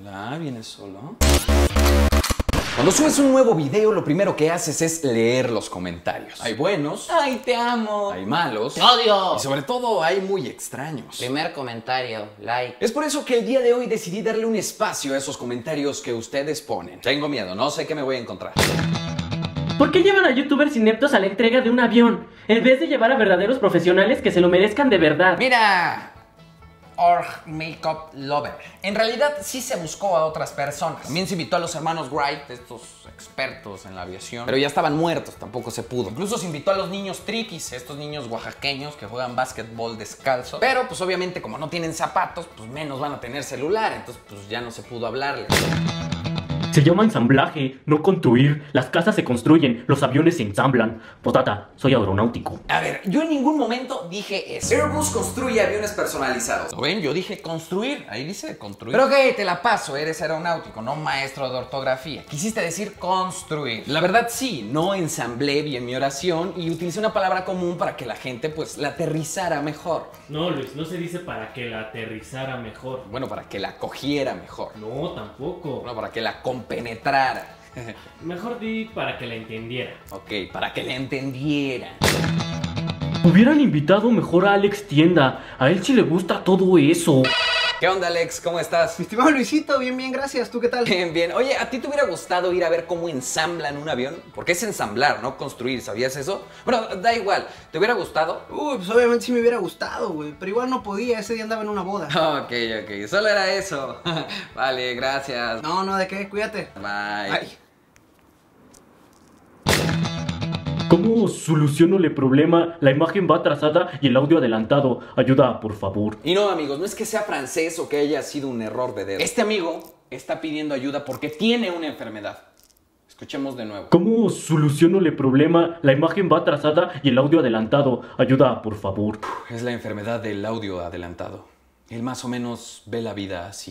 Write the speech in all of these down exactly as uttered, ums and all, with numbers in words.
Hola, ¿vienes solo? Cuando subes un nuevo video, lo primero que haces es leer los comentarios. Hay buenos. ¡Ay, te amo! Hay malos. ¡Te odio! Y sobre todo hay muy extraños. Primer comentario, like. Es por eso que el día de hoy decidí darle un espacio a esos comentarios que ustedes ponen. Tengo miedo, no sé qué me voy a encontrar. ¿Por qué llevan a youtubers ineptos a la entrega de un avión, en vez de llevar a verdaderos profesionales que se lo merezcan de verdad? Mira, Org Makeup Lover. En realidad sí se buscó a otras personas. También se invitó a los hermanos Wright, estos expertos en la aviación. Pero ya estaban muertos, tampoco se pudo. Incluso se invitó a los niños triquis, estos niños oaxaqueños que juegan básquetbol descalzo. Pero pues obviamente como no tienen zapatos, pues menos van a tener celular. Entonces pues ya no se pudo hablarles. Se llama ensamblaje, no construir. Las casas se construyen, los aviones se ensamblan. Potata, soy aeronáutico. A ver, yo en ningún momento dije eso. Airbus construye aviones personalizados. ¿Lo ven? Yo dije construir. Ahí dice construir. Pero ok, te la paso, eres aeronáutico, no maestro de ortografía. Quisiste decir construir. La verdad sí, no ensamblé bien mi oración y utilicé una palabra común para que la gente pues la aterrizara mejor. No, Luis, no se dice para que la aterrizara mejor. Bueno, para que la cogiera mejor. No, tampoco. Bueno, para que la compenetrara. Mejor di para que la entendiera. Ok, para que la entendiera. Hubieran invitado mejor a Alex Tienda. A él sí le gusta todo eso. ¿Qué onda, Alex? ¿Cómo estás? Mi estimado Luisito, bien, bien, gracias. ¿Tú qué tal? Bien, bien. Oye, ¿a ti te hubiera gustado ir a ver cómo ensamblan un avión? Porque es ensamblar, no construir, ¿sabías eso? Bueno, da igual. ¿Te hubiera gustado? Uy, pues obviamente sí me hubiera gustado, güey. Pero igual no podía, ese día andaba en una boda. Ok, ok. Solo era eso. Vale, gracias. No, no, ¿de qué? Cuídate. Bye. Ay. ¿Cómo soluciono el problema? La imagen va atrasada y el audio adelantado. Ayuda, por favor. Y no, amigos, no es que sea francés o que haya sido un error de dedo. Este amigo está pidiendo ayuda porque tiene una enfermedad. Escuchemos de nuevo. ¿Cómo soluciono el problema? La imagen va atrasada y el audio adelantado. Ayuda, por favor. Es la enfermedad del audio adelantado. Él más o menos ve la vida así.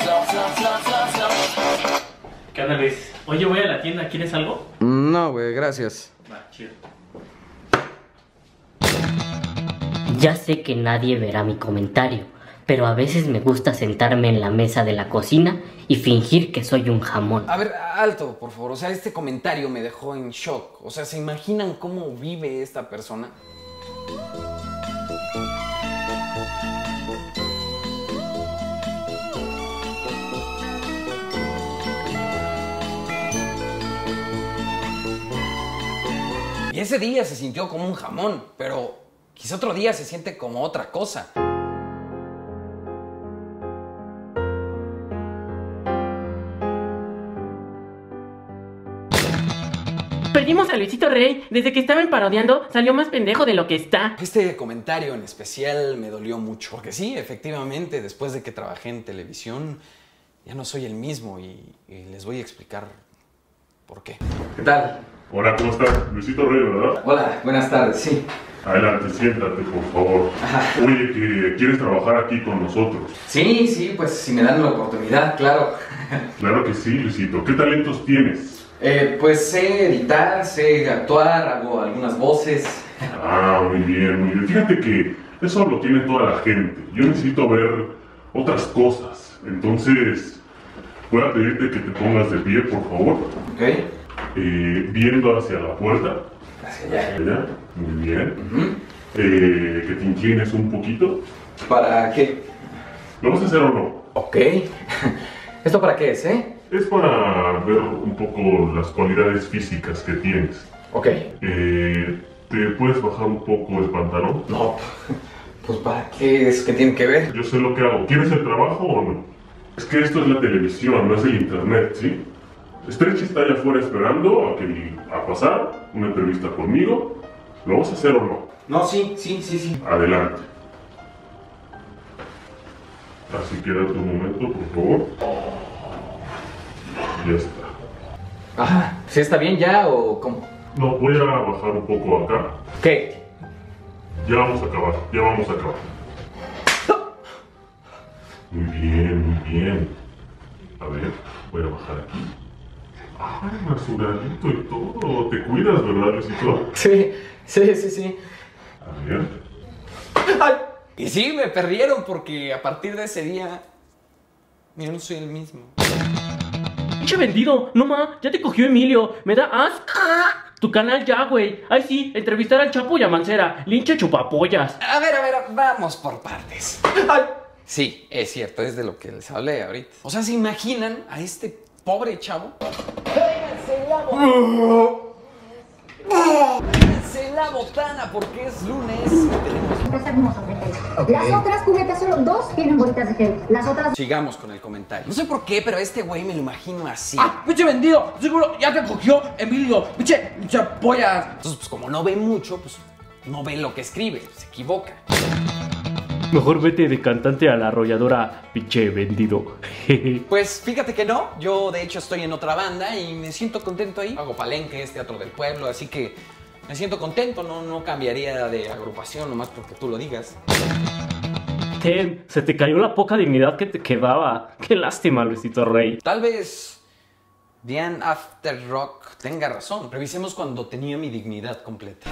¿Qué onda, Luis? Oye, voy a la tienda. ¿Quieres algo? No, güey, gracias. Va, chido. Ya sé que nadie verá mi comentario, pero a veces me gusta sentarme en la mesa de la cocina y fingir que soy un jamón. A ver, alto, por favor. O sea, este comentario me dejó en shock. O sea, ¿se imaginan cómo vive esta persona? Y ese día se sintió como un jamón, pero quizá otro día se siente como otra cosa. Perdimos a Luisito Rey. Desde que estaban parodiando, salió más pendejo de lo que está. Este comentario en especial me dolió mucho. Porque sí, efectivamente, después de que trabajé en televisión, ya no soy el mismo y, y les voy a explicar por qué. ¿Qué tal? Hola, ¿cómo estás? Luisito Rey, ¿verdad? Hola, buenas tardes, sí. Adelante, siéntate, por favor. Oye, que quieres trabajar aquí con nosotros. Sí, sí, pues si me dan la oportunidad, claro. Claro que sí, Luisito. ¿Qué talentos tienes? Eh, pues sé editar, sé actuar, hago algunas voces. Ah, muy bien, muy bien. Fíjate que eso lo tiene toda la gente. Yo necesito ver otras cosas. Entonces, voy a pedirte que te pongas de pie, por favor. Ok. Eh, viendo hacia la puerta. Hacia allá. Hacia allá. Muy bien. Uh-huh. Eh, que te inclines un poquito. ¿Para qué? ¿Lo vas a hacer o no? Ok. ¿Esto para qué es, eh? Es para ver un poco las cualidades físicas que tienes. Ok. Eh, ¿Te puedes bajar un poco el pantalón? No, pues ¿para qué es? ¿Qué tiene que ver? Yo sé lo que hago. ¿Quieres el trabajo o no? Es que esto es la televisión, no es el internet, ¿sí? Stretchy está allá afuera esperando a, que, a pasar una entrevista conmigo. ¿Lo vas a hacer o no? No, sí, sí, sí, sí. Adelante. Así quédate un momento, por favor. Ya está. Ajá, ¿sí está bien ya o cómo? No, voy a bajar un poco acá. ¿Qué? Ya vamos a acabar, ya vamos a acabar. Muy bien, muy bien. A ver, voy a bajar aquí. Ay, naturalito y todo. ¿Te cuidas, verdad, Luisito? Sí, sí, sí, sí. A ver. ¡Ay! Y sí, me perdieron porque a partir de ese día Yo no soy el mismo. Pinche vendido, no ma, ya te cogió Emilio, me da asco. Tu canal ya, güey. Ay sí, entrevistar al Chapo y a Mancera, linche chupapollas. A ver, a ver, vamos por partes. Ay. Sí, es cierto, es de lo que les hablé ahorita. O sea, ¿se imaginan a este pobre chavo? ¡Péguense la botana! ¡Péguense la botana! Porque es lunes y tenemos... Okay. Las otras cubetas, solo dos tienen bolitas de gel. Las otras... Sigamos con el comentario. No sé por qué, pero a este güey me lo imagino así. ¡Ah, pinche vendido! Seguro ya te cogió Emilio. Pinche, pinche pollas. Entonces, pues como no ve mucho, pues no ve lo que escribe, se equivoca. Mejor vete de cantante a la arrolladora, pinche vendido. Pues fíjate que no, yo de hecho estoy en otra banda y me siento contento ahí. Hago palenques, teatro del pueblo, así que me siento contento, no, no cambiaría de agrupación nomás porque tú lo digas. Ten, se te cayó la poca dignidad que te quedaba. Qué lástima, Luisito Rey. Tal vez Diane After Rock tenga razón. Revisemos cuando tenía mi dignidad completa.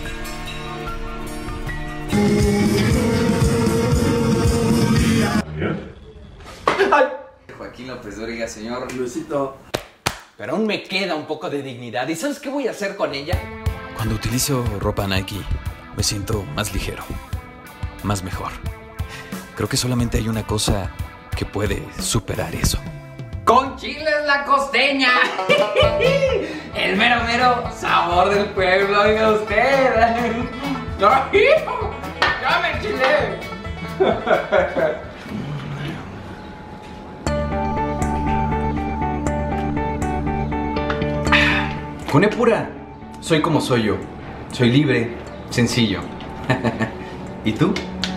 Ay. Joaquín López Dóriga, señor Luisito. Pero aún me queda un poco de dignidad. ¿Y sabes qué voy a hacer con ella? Cuando utilizo ropa Nike, me siento más ligero, más mejor. Creo que solamente hay una cosa que puede superar eso. Con chiles la costeña. El mero mero sabor del pueblo, oiga usted. ¡Ya me enchilé! Con pura, soy como soy yo. Soy libre, sencillo. ¿Y tú?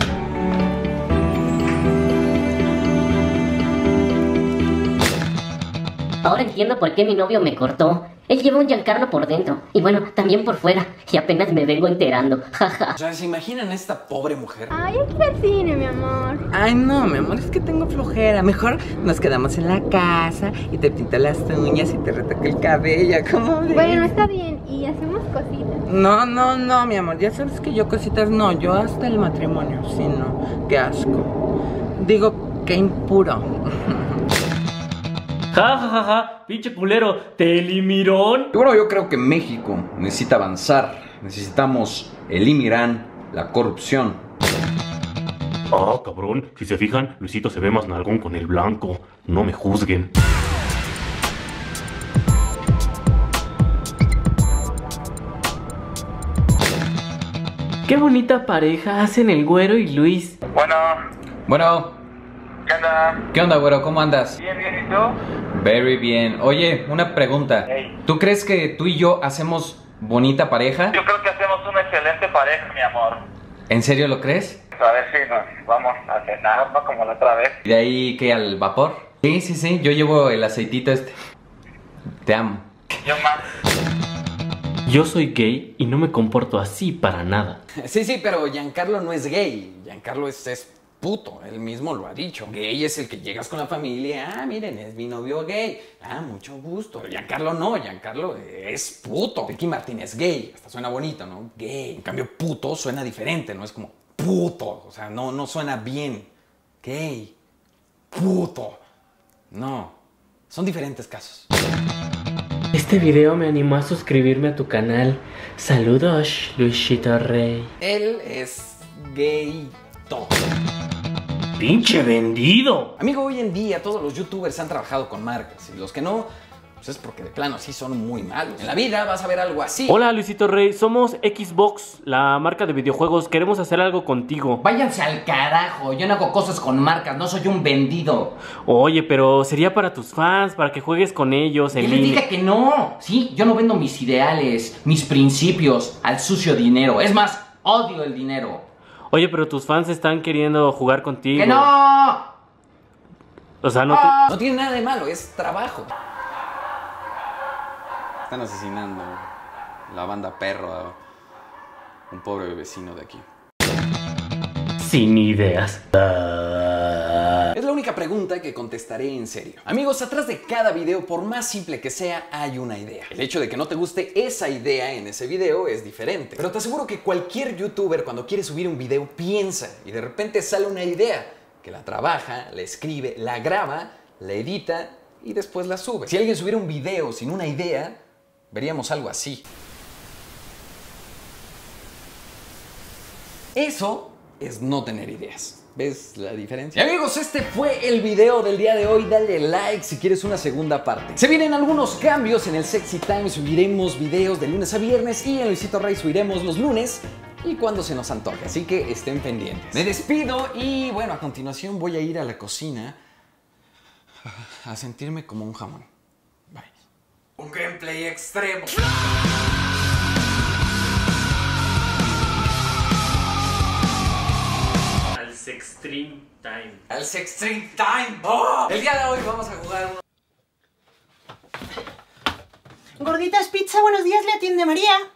Ahora entiendo por qué mi novio me cortó. Él lleva un Giancarlo por dentro. Y bueno, también por fuera. Y apenas me vengo enterando. Jaja. O sea, ¿se imaginan a esta pobre mujer? Ay, hay que ir al cine, mi amor. Ay, no, mi amor, es que tengo flojera. Mejor nos quedamos en la casa y te pinto las uñas y te retoco el cabello. ¿Cómo ves? Bueno, está bien. Y hacemos cositas. No, no, no, mi amor. Ya sabes que yo cositas no. Yo hasta el matrimonio. Sí, no. Qué asco. Digo, qué impuro. Ja, ja, ja, ja, pinche culero, te elimirón. Y bueno, yo creo que México necesita avanzar. Necesitamos eliminar la corrupción. Ah, cabrón, si se fijan, Luisito se ve más nalgón con el blanco. No me juzguen. Qué bonita pareja hacen el Güero y Luis. Bueno. Bueno. ¿Qué onda? ¿Qué onda, güero? ¿Cómo andas? Bien, bien, ¿y tú? Very bien. Oye, una pregunta. Hey. ¿Tú crees que tú y yo hacemos bonita pareja? Yo creo que hacemos una excelente pareja, mi amor. ¿En serio lo crees? A ver si nos vamos a cenar, ¿no? Como la otra vez. ¿Y de ahí qué, al vapor? Sí, sí, sí. Yo llevo el aceitito este. Te amo. Yo más. Yo soy gay y no me comporto así para nada. Sí, sí, pero Giancarlo no es gay. Giancarlo es, es puto. Él mismo lo ha dicho. Gay es el que llegas con la familia. Ah, miren, es mi novio gay. Ah, mucho gusto. Pero Giancarlo no. Giancarlo es puto. Ricky Martin es gay. Hasta suena bonito, ¿no? Gay. En cambio, puto suena diferente. No es como puto. O sea, no, no suena bien. Gay. Puto. No. Son diferentes casos. Este video me animó a suscribirme a tu canal. Saludos, Luisito Rey. Él es gayto. ¡Pinche vendido! Amigo, hoy en día todos los youtubers han trabajado con marcas. Y los que no, pues es porque de plano sí son muy malos. En la vida vas a ver algo así. Hola, Luisito Rey. Somos Xbox, la marca de videojuegos. Queremos hacer algo contigo. Váyanse al carajo. Yo no hago cosas con marcas. No soy un vendido. Oye, pero sería para tus fans, para que juegues con ellos en Que les línea. diga que no. Sí, yo no vendo mis ideales, mis principios al sucio dinero. Es más, odio el dinero. Oye, pero tus fans están queriendo jugar contigo. ¡Que no! O sea, no te... No tiene nada de malo, es trabajo. Están asesinando la banda Perro a un pobre vecino de aquí. Sin ideas. Es la única pregunta que contestaré en serio. Amigos, atrás de cada video, por más simple que sea, hay una idea. El hecho de que no te guste esa idea en ese video es diferente. Pero te aseguro que cualquier youtuber cuando quiere subir un video piensa y de repente sale una idea que la trabaja, la escribe, la graba, la edita y después la sube. Si alguien subiera un video sin una idea, veríamos algo así. Eso es no tener ideas. ¿Ves la diferencia? Y amigos, este fue el video del día de hoy. Dale like si quieres una segunda parte. Se vienen algunos cambios en el Sexy Time. Subiremos videos de lunes a viernes y en Luisito Rey subiremos los lunes y cuando se nos antoje. Así que estén pendientes. Me despido y bueno, a continuación voy a ir a la cocina a sentirme como un jamón. Bye. Un gameplay extremo. Extreme Time. Al Extreme Time. ¡Oh! El día de hoy vamos a jugar un... Gorditas Pizza, buenos días, le atiende María.